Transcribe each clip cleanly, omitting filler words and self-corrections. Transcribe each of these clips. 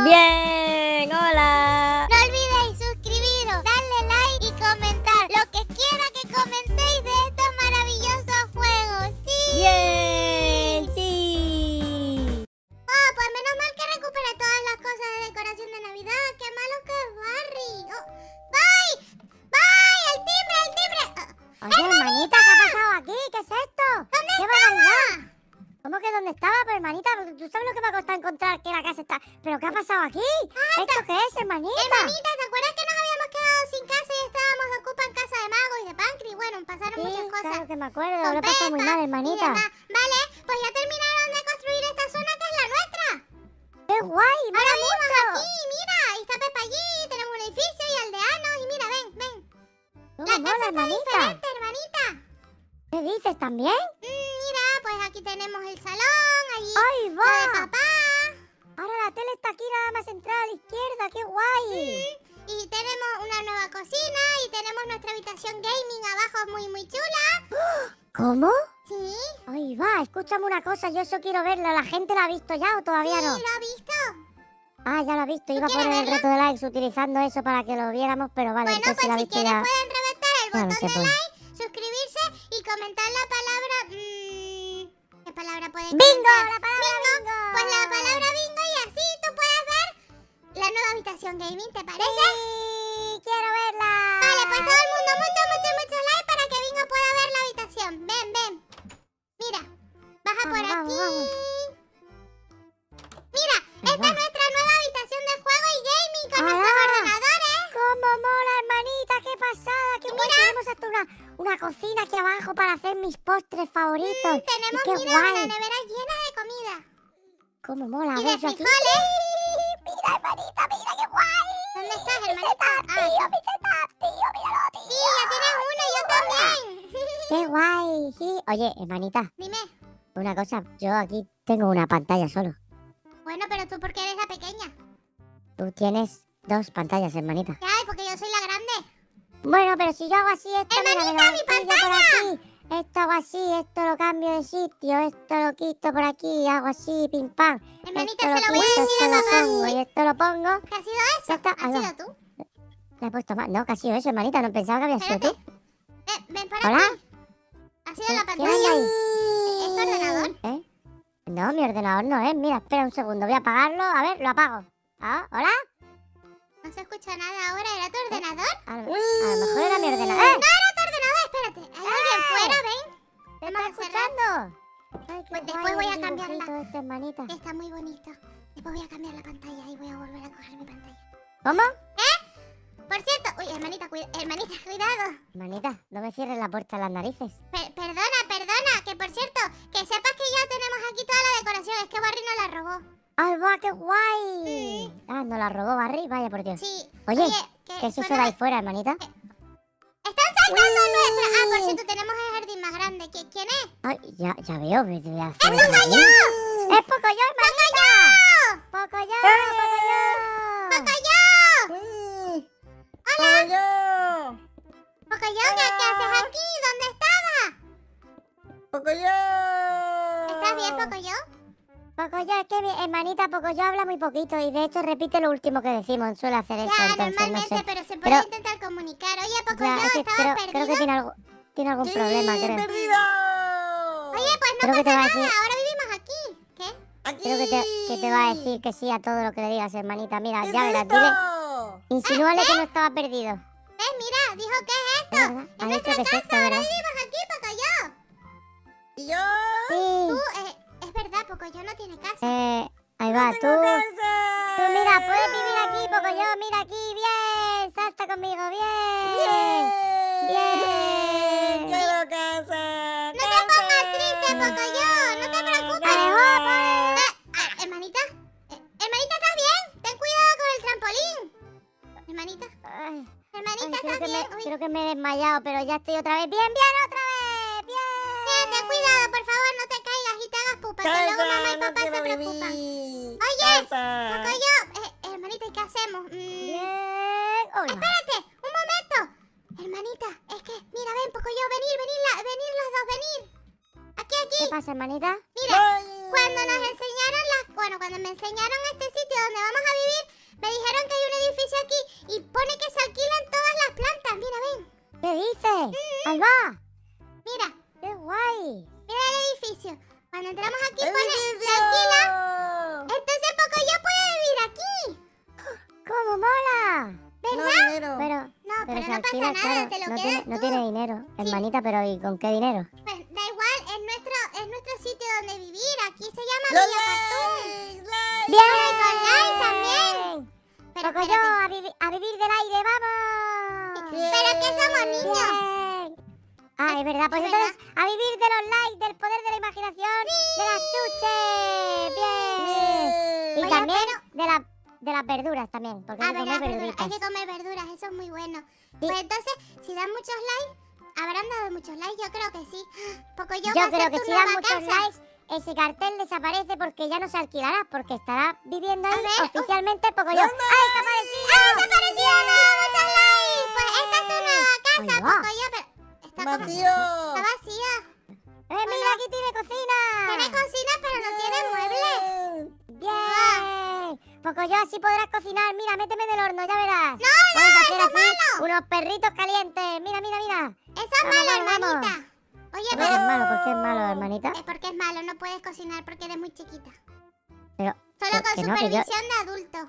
Bien, hola. No olvidéis suscribiros, darle like y comentar lo que quiera que comentéis de estos maravillosos juegos. ¡Sí! Bien, sí. Oh, pues menos mal que recuperé todas las cosas de decoración de Navidad. ¡Qué malo que es Barry! Oh, ¡Bye! ¡Bye! ¡El timbre, el timbre! Oye, hermanita, ¿qué ha pasado aquí? ¿Qué es esto? ¿Dónde ¿Qué estaba? barbaridad? ¿Cómo que dónde estaba? Pero, hermanita, ¿tú sabes lo que me ha costado encontrar que la casa está? ¿Pero qué ha pasado aquí? ¿Esto qué es, hermanita? Hermanita, ¿te acuerdas que nos habíamos quedado sin casa y estábamos de ocupa en casa de Mago y de Pancri? Bueno, pasaron Sí, muchas cosas. claro que me acuerdo, Con lo he pasado muy Pepa mal, y hermanita. demás. Vale, pues ya terminaron de construir esta zona que es la nuestra. ¡Qué guay! Ahora ¡Mola vivimos mucho! aquí, mira, ahí está Pepa allí, tenemos un edificio y aldeanos y mira, ven, ven. ¿Cómo La mola, casa está hermanita? diferente, hermanita. ¿Qué dices también? Mira, pues aquí tenemos el salón, allí ¡Ay, la de va! papá. Ahora la tele está aquí nada más entrar a la izquierda. ¡Qué guay! Y tenemos una nueva cocina y tenemos nuestra habitación gaming abajo muy, muy chula. ¿Cómo? Sí, ¡Ay, va! Escúchame una cosa, yo eso quiero verla. ¿La gente la ha visto ya o todavía no? ¿lo ha visto? Ah, ya la ha visto. Iba a quieres poner el verla? reto de likes utilizando eso para que lo viéramos, pero vale, Bueno, entonces pues la ha si visto quieren ya. pueden reventar el Ya no botón se de puede. like, suscribirse y comentar la palabra... ¿Qué palabra pueden ¡Bingo! comentar? ¡La palabra bingo! Pues la palabra bingo y así tú puedes ver la nueva habitación gaming, ¿te parece? ¡Sí! ¡Quiero verla! Vale, pues todo el mundo, mucho like para que Bingo pueda ver la habitación. Ven, ven. Mira, baja por Vamos, aquí. vamos. Mira, esta va. es nuestra nueva habitación de juego y gaming con ¡Hala! nuestros ordenadores. ¡Cómo mola, hermanita! ¡Qué pasada! ¡Qué guay! mira. Tenemos hasta una cocina aquí abajo para hacer mis postres favoritos. Tenemos, ¡Y qué mira, guay! la nevera llena de comida. ¡Cómo mola! Y A ver, de yo aquí. frijoles. ¡Mira, hermanita! ¡Mira qué guay! ¿Dónde estás, Mi hermanita? setup, Ah, tío! ¡Mi setup, tío! ¡Míralo, tío! sí, ya tienes uno y yo también. ¡Qué guay! Sí. Oye, hermanita, Dime. una cosa. Yo aquí tengo una pantalla solo. Bueno, pero tú porque eres la pequeña. Tú tienes dos pantallas, hermanita. Ya, porque yo soy la grande. Bueno, pero si yo hago así, esto, mira, Hermanita, me lo mi pillo por aquí. Esto hago así, esto lo cambio de sitio, esto lo quito por aquí, hago así, pim pam. Hermanita, Esto se lo voy a quito, decir a esto lo papá. pongo y esto lo pongo. ¿Qué ha sido eso? Ya está, ¿Ha ahí va. sido tú? Le he puesto más. No, que ha sido eso, hermanita, no pensaba que había sido Espérate. tú. Ven para ¿Hola? aquí. ¿Ha sido la ¿Quién pantalla? anda ahí? ¿Es tu ordenador? ¿Eh? No, mi ordenador no es. Mira, espera un segundo, voy a apagarlo. A ver, lo apago. Ah, ¿hola? No se escucha nada ahora. ¿Era tu ordenador? A lo mejor era mi ordenador. No era tu ordenador, espérate. ¿Hay alguien fuera? Ven. ¿Te Vamos estás a cerrar. escuchando? Ay, qué Pues después guay voy el a cambiarla. dibujito este, hermanita. Está muy bonito. Después voy a cambiar la pantalla y voy a volver a coger mi pantalla. ¿Cómo? Por cierto, uy, hermanita, cuidado. Hermanita, no me cierres la puerta en las narices. Perdona, que por cierto, que sepas que ya tenemos aquí toda la decoración. Es que Barry nos la robó. ¡Ay, va, qué guay! Ah, nos la robó Barry, vaya por Dios. Sí. Oye, que ¿qué es eso de suena- ahí fuera, hermanita? ¡Están saltando nuestra! Ah, por cierto, tenemos el jardín más grande. ¿Quién es? Ay, ya veo, me voy a hacer ¡Es Pocoyo! ¡Es Pocoyo, hermanita! ¡Pocoyo, Pocoyo! ¡Pocoyo! ¡Hola! ¡Pocoyo! ¿Qué haces aquí? ¿Dónde estabas? ¡Pocoyo! ¿Estás bien, Pocoyo? Pocoyo, es que mi hermanita Pocoyo habla muy poquito y de hecho repite lo último que decimos. Suele hacer eso, Ya, entonces no normalmente, sé. pero se puede Pero- intentar comunicar. Oye, Ya, Pocoyo, es que ¿estabas creo que perdido? tiene algún problema, creo. perdido! Oye, pues no Creo que te pasa va a nada. decir- Ahora vivimos aquí. ¿Qué? ¡Aquí! Creo que te va a decir que sí a todo lo que le digas, hermanita. Mira, ¿Qué ya es verás, esto? dile. Insinúale que no estaba perdido. Mira, dijo que es Es esto. verdad, Es ha dicho nuestra que es casa. esto, Ahora ¿verdad? vivimos aquí, Pocoyo. ¿Y yo? Sí. Es verdad, Pocoyo no tiene casa. Ahí va, ¡No tú. tengo casa! Tú mira, puedes vivir aquí, Pocoyo, mira aquí, bien. Salta conmigo, bien. Bien. ¡Quiero casa! No te pongas triste, Pocoyo. No te preocupes. Alejó, pues. Hermanita. Hermanita, ¿estás bien? Ten cuidado con el trampolín. Hermanita. Ay, Hermanita, creo, ¿estás que bien? me, Uy. creo que me he desmayado, pero ya estoy otra vez. Bien, bien, otra vez. Bien. Ten cuidado, por favor, no te caigas y te hagas pupa, que luego mamá y ¡Casa! ¡No papá se quiero preocupan. vivir! Oye, ¡Casa! Pocoyo, hermanita, ¿y qué hacemos? Bien. Hola. Espérate, un momento. Hermanita, es que, mira, ven, Pocoyo, venir los dos, venir. Aquí. ¿Qué pasa, hermanita? Mira, ¡Ay! cuando me enseñaron este sitio edificio donde vamos a vivir, me dijeron que hay un edificio aquí y pone que se alquilan todas las plantas. Mira, ven. ¿Qué dices? ¡Ahí va! Mira, ¡Qué guay! mira el edificio. Cuando entramos aquí pone se alquila. Entonces Pocoyo puede vivir aquí. ¡Cómo mola! ¿Verdad? dinero. Pero Pero se no pasa alquila, nada, claro, te lo no quedas tiene, tú. no tiene dinero, hermanita, pero ¿y con qué dinero? Pues da igual, es nuestro sitio donde vivir. Aquí se llama Los Villa Cartoon. likes. ¡Bien! ¡Con like también! Pero Pocoyo, espérate. a vivir del aire, ¡vamos! Pero que somos niños. Bien. Ah, es verdad, pues Es entonces a vivir de los likes, del poder de la imaginación, de las chuches. Bien. Y Oye, también de las verduras también, porque hay que comer Hay verduritas. que comer verduras, eso es muy bueno. Sí. Pues entonces, si dan muchos likes, habrán dado muchos likes, yo creo que sí. Pocoyo Yo va a creo ser que tu si dan nueva muchos casa. likes, ese cartel desaparece porque ya no se alquilará, porque estará viviendo ahí A ver, oficialmente Pocoyo. ¡No, ¡Ha desaparecido! ¡Ha desaparecido! ¡No! ¡Muchos likes! Pues esta es tu nueva casa, Ahí va. Pocoyo, pero está como... Vacío. Está vacía. Mira, aquí tiene cocina! Tiene cocina, pero no tiene muebles. ¡Bien! Pocoyo, así podrás cocinar. Mira, méteme en el horno, ya verás. No, Puedes hacer eso es así malo. unos perritos calientes. Mira, mira, mira. Eso es Vamos, malo, vamos, vamos. hermanita. Oye, ¿Por qué es malo? ¿Por qué es malo, hermanita? es porque es malo, no puedes cocinar porque eres muy chiquita. Pero, Solo Pero con que no, que yo- supervisión de adultos.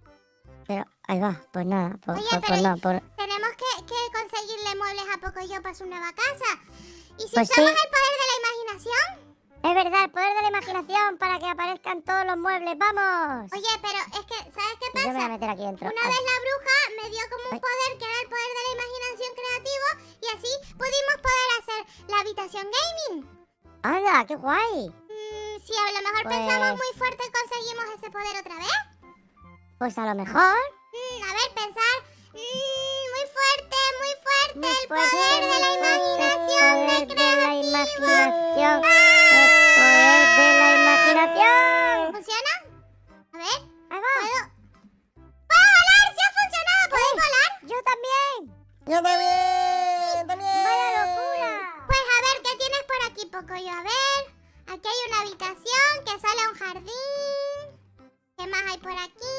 ahí va. Pues nada, Oye, pues pero no. Tenemos que conseguirle muebles a Pocoyo para su nueva casa. ¿Y si Pues usamos sí. el poder de la imaginación? Es verdad, el poder de la imaginación para que aparezcan todos los muebles. ¡Vamos! Oye, pero es que, ¿sabes qué Yo me voy a pasa? meter aquí dentro. Una Ay. vez la bruja me dio como un Ay. poder que era el poder de la imaginación creativo y así pudimos poder hacer la habitación gaming. ¡Anda, qué guay! Si a lo mejor Pues- pensamos muy fuerte y conseguimos ese poder otra vez. Pues a lo mejor... A ver, pensar muy fuerte, Muy el fuerte, poder de la muy fuerte, imaginación el poder de la imaginación. ¡Ah! El poder de la imaginación. ¿Funciona? A ver, Ahí va. ¿puedo volar? ¡Sí ha funcionado! ¿Podéis volar? Yo también. Yo también. ¡Vaya locura! Pues a ver, ¿qué tienes por aquí, Pocoyo? A ver, aquí hay una habitación que sale a un jardín. ¿Qué más hay por aquí?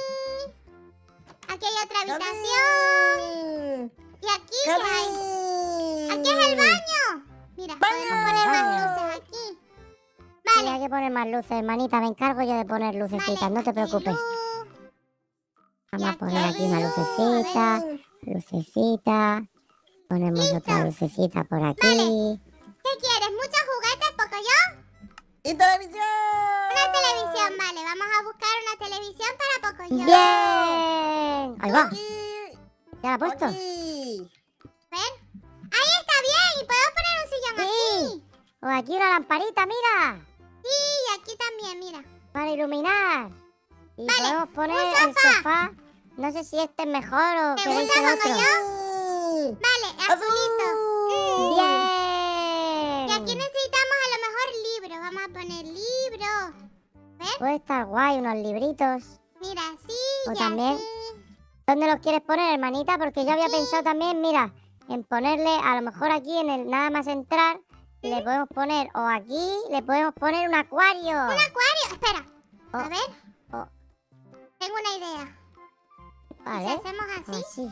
Aquí hay otra habitación. ¿Y aquí qué hay? ¡Aquí es el baño! Mira, podemos poner más luces aquí. Sí, Vale, hay que poner más luces, hermanita. Me encargo yo de poner lucecitas, vale, no te aquí hay preocupes. luz. Vamos a aquí poner hay aquí una luz, lucecita, lucecita. Ponemos otra lucecita por aquí. ¿Qué quieres? ¿Muchos juguetes, Pocoyo? Y televisión. Una televisión, vale. Vamos a buscar una televisión para Pocoyo. ¡Bien! Ahí va, Aquí. ya la he puesto. Aquí. ¿Ven? Ahí está bien. Y podemos poner un sillón Sí. aquí. O aquí una lamparita, mira, Sí, y aquí también, mira. para iluminar. Y Vale, podemos poner un el sofá. sofá. No sé si este es mejor o ¿Te queréis gusta, el otro. Pocoyo? Vale, azulito. Azul. ¡Bien! Y aquí necesitamos a lo mejor libros. Vamos a poner libros. Puede estar guay, unos libritos. Mira, así O y también- así. ¿Dónde los quieres poner, hermanita? Porque yo había pensado también, mira, en ponerle, a lo mejor aquí en el nada más entrar, le podemos poner, o aquí, le podemos poner un acuario. Un acuario. Espera. Oh, A ver. oh. Tengo una idea. ¿Y si Vale. hacemos así? Así.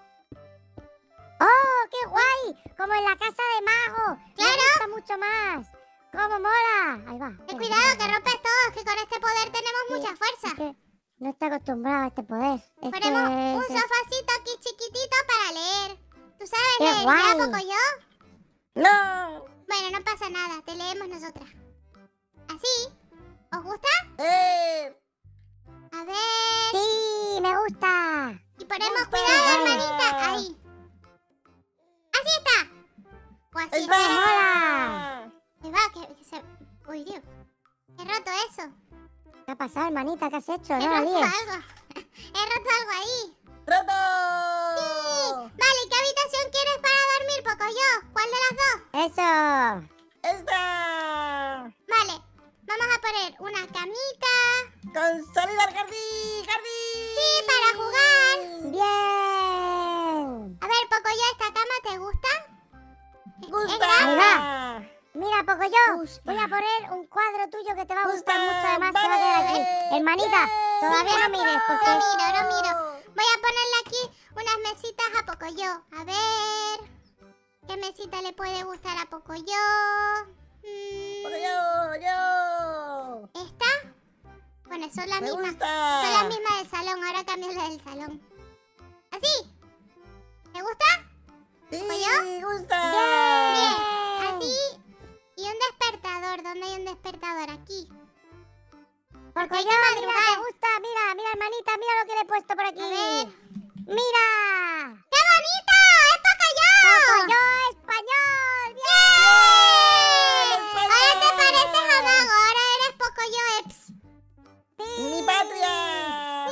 ¡Oh, qué guay! Como en la casa de Mago. Claro. Me gusta mucho más. ¡Cómo mola! Ahí va. Ten cuidado que rompes todo, que con este poder tenemos Sí. mucha Es fuerza. que no estoy acostumbrada a este poder. Ponemos un Este- sofacito aquí chiquitito para leer. ¿Tú sabes ¡Qué leer ya, guay! Pocoyo? No. Bueno, no pasa nada, te leemos nosotras. ¿Así? ¿Os gusta? A ver. Sí, me gusta. Y ponemos Gusta. cuidado, hermanita. Ahí. Así está. O así Está. está. mola. Ahí va, que se... Uy, Dios. He roto eso. ¿Qué ha pasado, hermanita? ¿Qué has hecho? He No la roto líes. algo. He roto algo ahí. Roto. Vale, ¿y qué habitación quieres para dormir, Pocoyo? ¿Cuál de las dos? Eso. Esta. Vale, vamos a poner una camita. Con salida al jardín. Sí, para jugar. Bien. A ver, Pocoyo, ¿esta cama te gusta? ¿Es Gusta. grande? Ahí va. Mira, Pocoyo, Gusta. voy a poner un cuadro tuyo que te va a gustar Gusta, mucho. Además, se va a quedar aquí. vale. Hermanita, todavía no mires, porque No miro, no miro. Voy a ponerle aquí unas mesitas a Pocoyo. A ver. ¿Qué mesita le puede gustar a Pocoyo? Porque yo. ¿Esta? Bueno, son las Me mismas. gusta. Son las mismas del salón. Ahora cambio la del salón. ¿Así? ¿Te gusta? Sí, ¿Pollo? me gusta. Bien. Así. Y un despertador. ¿Dónde hay un despertador? Aquí. Pocoyo, hay que mira, madrugar. te gusta. Mira, hermanita, mira lo que le he puesto por aquí. A ver. ¡Mira! ¡Qué bonito! ¡Es Pocoyo! ¡Pocoyo español! ¡Bien! ¡Bien! Ahora te pareces a Mago. Ahora eres Pocoyo Eps. Mi patria.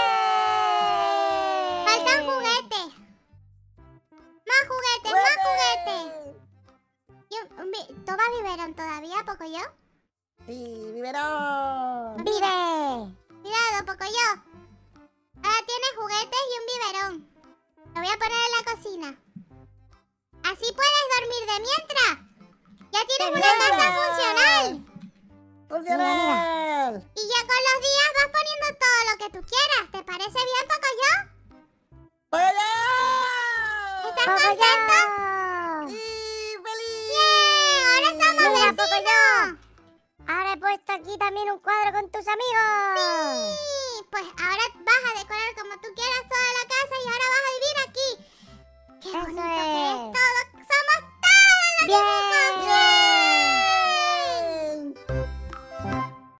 ¡Bien! Faltan juguetes. Más juguetes, más juguetes. ¿Toma biberón todavía, Pocoyo? Sí, biberón. ¡Vive! Cuidado, Pocoyo. Ahora tienes juguetes y un biberón. Lo voy a poner en la cocina. Así puedes dormir de mientras. Ya tienes ¡Qué una bien! casa funcional. Funcional. Y ya con los días vas poniendo todo lo que tú quieras. ¿Te parece bien, Pocoyo? ¡Pocoyo! ¿Estás ¡Pocoyo! contento? ¡Sí, feliz! ¡Bien! ¡Ahora somos Mira, vecinos! Pocoyo. Ahora he puesto aquí también un cuadro con tus amigos. ¡Sí!